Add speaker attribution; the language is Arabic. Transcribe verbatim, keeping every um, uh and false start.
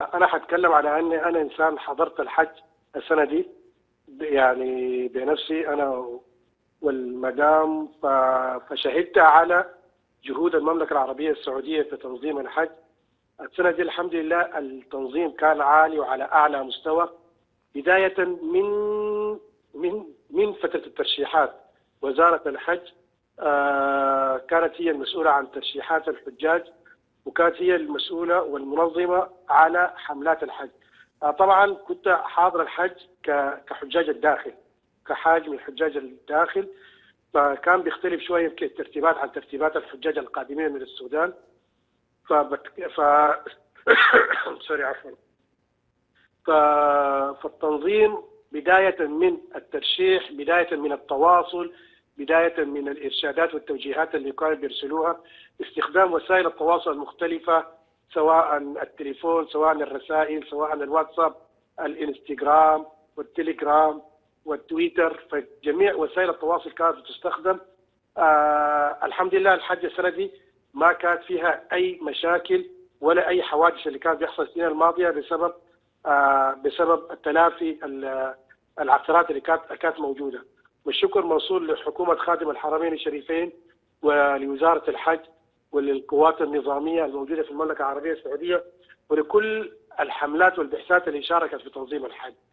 Speaker 1: انا حتكلم على اني انا انسان حضرت الحج السنه دي، يعني بنفسي انا والمدام، ف- فشهدت على جهود المملكه العربيه السعوديه في تنظيم الحج. السنه دي الحمد لله التنظيم كان عالي وعلى اعلى مستوى، بدايه من من من فتره الترشيحات. وزاره الحج آه، كانت هي المسؤوله عن ترشيحات الحجاج، وكانت هي المسؤولة والمنظمة على حملات الحج. آه، طبعا كنت حاضر الحج ك- كحجاج الداخل، كحاج من حجاج الداخل، فكان بيختلف شوية يمكن الترتيبات عن ترتيبات الحجاج القادمين من السودان. فبت... ف سوري عفوا. ف... فالتنظيم بداية من الترشيح، بداية من التواصل، بداية من الإرشادات والتوجيهات اللي كانوا بيرسلوها، استخدام وسائل التواصل المختلفة، سواء التليفون، سواء الرسائل، سواء الواتساب، الانستغرام والتليجرام والتويتر، فجميع وسائل التواصل كانت تستخدم. آه الحمد لله الحج السنة دي ما كانت فيها أي مشاكل ولا أي حوادث اللي كانت بيحصل السنين الماضية بسبب آه بسبب التلافي ال- العثرات اللي كانت كانت موجودة. والشكر موصول لحكومة خادم الحرمين الشريفين ولوزارة الحج وللقوات النظامية الموجودة في المملكة العربية السعودية، ولكل الحملات والبعثات اللي شاركت في تنظيم الحج.